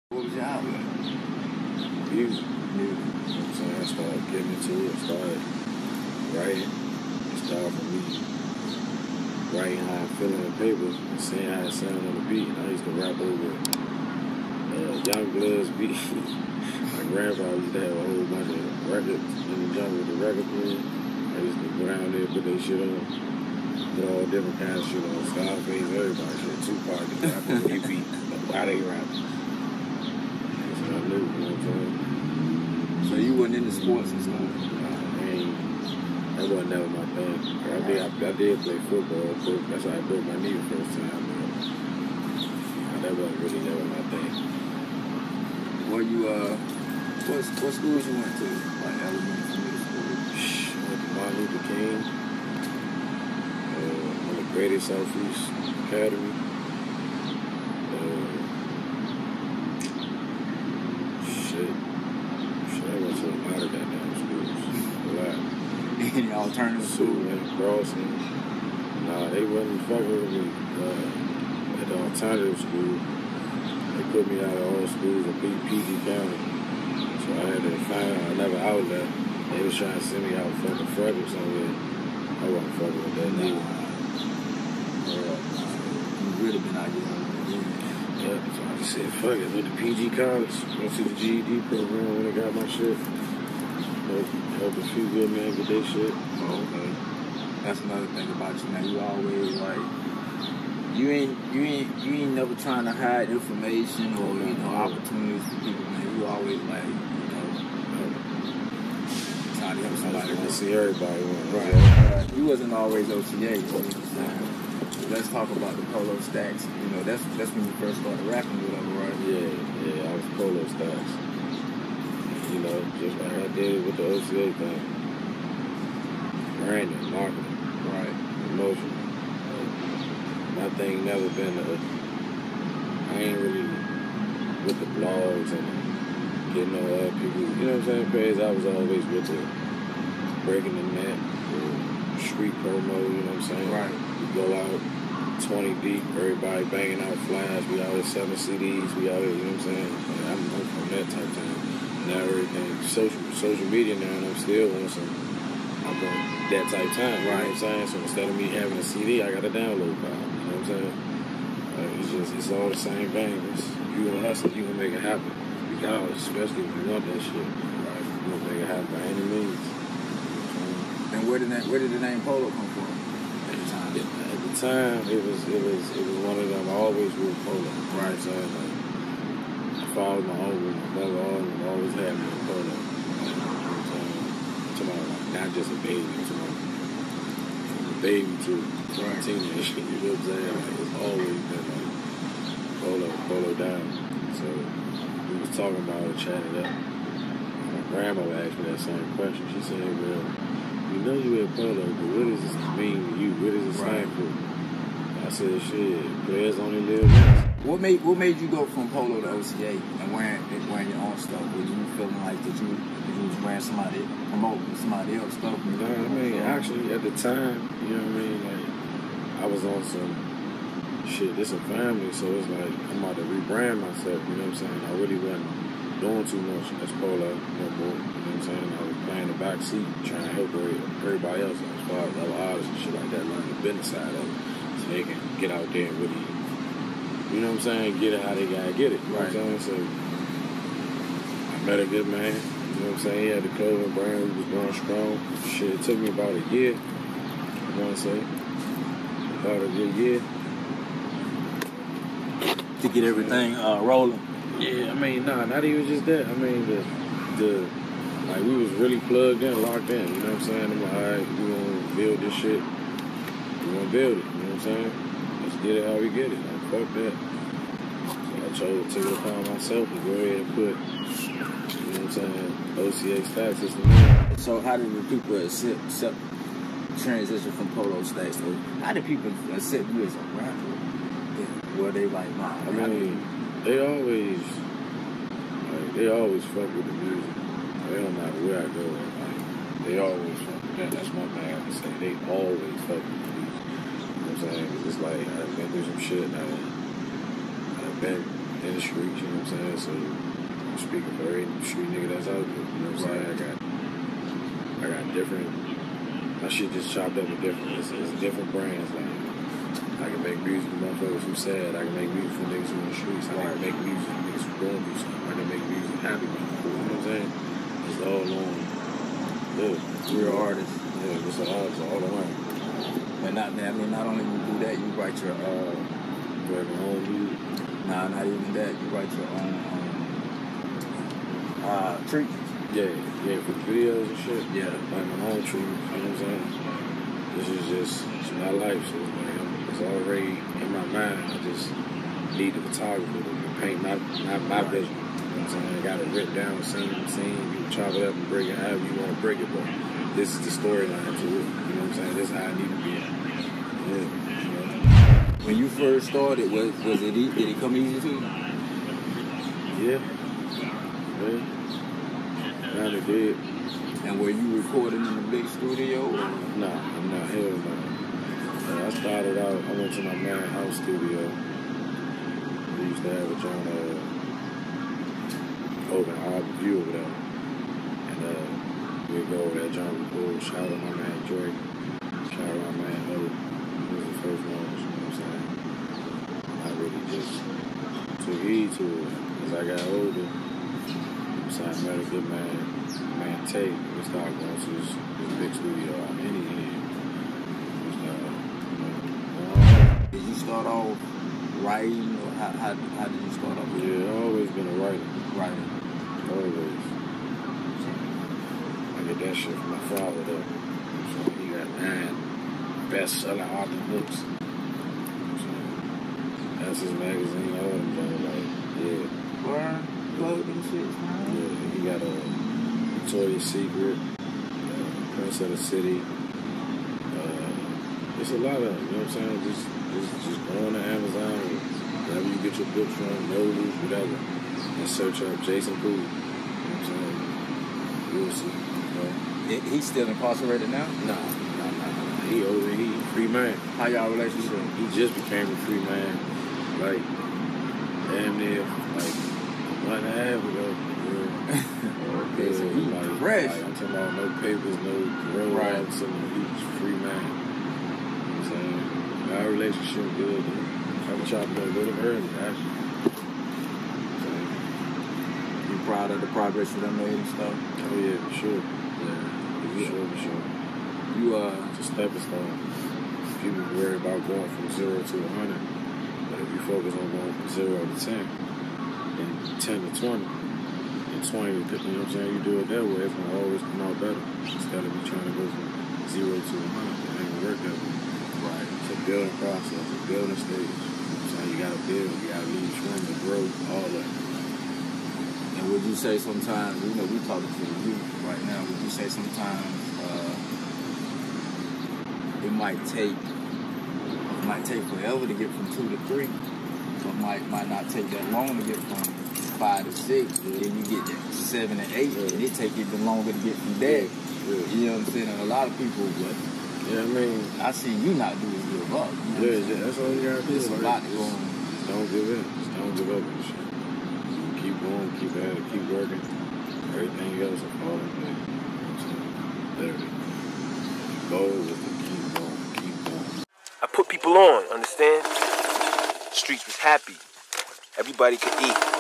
What was your outlet? Music. You know what I'm saying? I started getting into it. Started writing. It started from me writing how I feel on the paper and saying how it sound on the beat. And I used to rap over Young Blood's beat. My grandpa used to have a whole bunch of records in the jungle with the record player. I used to go down there, put their shit on. Put all different kinds of shit on. Scarface, everybody shit. Tupac, the rapper, they beat. How they rap. That's what I knew, you know what I'm saying? So you wasn't into sports and stuff? That wasn't never my thing. I did play football. That's how I broke my knee the first time. That wasn't really never my thing. Well, you, what schools you went to? Like elementary, middle school? Went to Martin Luther King. Went to Grady Southeast Academy. I went to a lot of goddamn schools. A lot. Any alternative school? Crossing. Nah, they wasn't fucking with me at the alternative school. They put me out of all schools in PG County. So I had to find another outlet. They was trying to send me out fucking Frederick somewhere. I wasn't fucking with that neither. You really been out here. Yeah, so I just said, fuck it. Went to PG College. Went to the GED program when I got my shit. Helped a few good men get their shit. Oh, okay. That's another thing about you, man. You always like you ain't never trying to hide information or opportunities for people, man. You always like trying to help somebody. I see everybody. Right. You wasn't always OCA, so let's talk about the Polo Stacks. You know, that's when you first started rapping with them, right? Yeah, I was Polo Stacks. You know, just like I did with the OCA thing. Branding, marketing, right, promotion. My thing never been I ain't really with the blogs and getting no other people, you know what I'm saying, page. I was always with the breaking the net, the street promo, you know what I'm saying? Right. We go out 20 deep, everybody banging out flyers, we out here selling CDs, we out here, you know what I'm saying? And I'm from that type of time. Now everything, social media now, and I'm still on I'm on that type of time, you know what I'm saying? So instead of me having a CD, I got a download file, you know what I'm saying? It's all the same thing. You gonna hustle, you gonna make it happen. Regardless, especially if you want that shit. Right? You gonna make it happen by any means. And where did the name Polo come from at the time? At the time, it was one of them. I always wore Polo. Right? So like, I followed my uncle, my mother, always had me in Polo. Not just a baby, from a baby to a teenager, you know what I'm saying? Like, it's always been like Polo down. So we was talking about it, chatting up. My grandma asked me that same question. She said, well, you know you at Polo, but what does this mean to you? What does it stand for? I said, shit, players only live once. What made you go from Polo to OCA and wearing your own stuff? Were you feeling like that you was wearing promoting somebody else's stuff? No, I mean, actually, at the time, you know what I mean? Like, I was on some shit, this a family, so it's like, I'm about to rebrand myself, you know what I'm saying? I really wasn't doing too much as Polo no more, you know what I'm saying? I was playing the back seat, trying to help everybody else as far as other artists and shit like that, learn the business side of it, so they can get out there and really, you know what I'm saying, get it how they gotta get it, you know what I'm saying? So, I met a good man, you know what I'm saying, he had the clothing brand, he was going strong, shit, it took me about a year, I wanna say, about a good year, to get everything rolling. Yeah, I mean, not even just that. I mean, like, we was really plugged in, locked in, you know what I'm saying? I'm like, all right, we gonna build this shit. We gonna build it, you know what I'm saying? Let's get it how we get it. Like, fuck that. So I took it upon myself to go ahead and put, you know what I'm saying, OCA Stacks is the name. So how did the people accept transition from Polo Stacks? So how did people accept you as a rapper? Were they like, nah? I mean, they always fuck with the music. They don't matter where I go. Like, they always fuck with that. That's one thing I can say. They always fuck with the music. You know what I'm saying? It's like, I've been through some shit and I've been in the streets, you know what I'm saying? So I'm speaking for every street nigga that's out there, you know what I'm saying? I got different, my shit just chopped up with different, it's different brands. Like, I can make music for motherfuckers who sad. I can make music for niggas who in the streets. I can make music for niggas who going through something. I can make music happy people, you know what I'm saying? It's all on, Real artist. Yeah, it's all around. But not only you do that, you write your Write my own music. nah, not even that. You write your own treatments. Yeah, for the videos and shit. Yeah. Like my own treatment, you know what I'm saying? This is just, it's my life, so it's like, it's already in my mind. I just need the photographer to paint my vision. You know what I'm saying? I got it written down, scene. You can chop it up and break it however you want to break it, but this is the storyline to it. You know what I'm saying? This is how I need to be. Yeah, you know? When you first started, was it did it come easy to you? Yeah. Kind of did. And were you recording in a big studio? Or? Nah, I'm not. Hell no. I started out, I went to my man's house studio. We used to have a joint over in Harbor View over there. And we'd go over there, John record. Shout out my man Drake. Shout out my man Hope. He was the first one, you know what I'm saying? I really just took heed to it. As I got older, so I met a good man Tate. We started going to this big studio out in Indiana. Did you start off writing, or how did you start off? Yeah, I've always been a writer. Writing. Always. So, I get that shit from my father though. So he got 9 best-selling author books. So that's his magazine. All of them, like, yeah. Burn, plug them shit, man. Yeah, he got a Victoria's Secret, Prince of the City. It's a lot of, you know what I'm saying? Just go on to Amazon, or wherever you get your books from, Nobles, whatever, and search up Jason Booth. You know what I'm saying? You'll see. You know? He's still incarcerated now? Nah. He free man. How y'all relationship? He just became a free man, like, damn near, like, a month and a half ago. Okay, so he like, fresh. Like, I'm talking about no papers, no road right. something. He's free man. You know what I'm saying? Our relationship good. I've been chopping up with him early, actually. You proud of the progress you done made and stuff? Oh yeah, for sure. Yeah, for sure. You it's a stepping stone. People worry about going from 0 to 100, but if you focus on going from 0 to 10, and 10 to 20, and 20 to, you know what I'm saying? You do it that way, it's gonna always come out better. Instead of you trying to go from 0 to 100, it ain't gonna work that way. right. It's a building process, a building stage. So you gotta build, you gotta leave room to grow, all that. And would you say sometimes, you know, we talking to the youth right now, would you say sometimes it might take forever to get from 2 to 3, but might not take that long to get from 5 to 6, then you get that 7 to 8, and it take even longer to get from there. You know what I'm saying? And a lot of people, but yeah, I mean, I see you not doing give up. You know that's all you gotta do. There's a lot to go on. Just don't give in. Just don't give up and shit. Keep going, keep at it, keep working. Everything else will fall in place. Literally. The goal is to keep going. I put people on, understand? Streets was happy. Everybody could eat.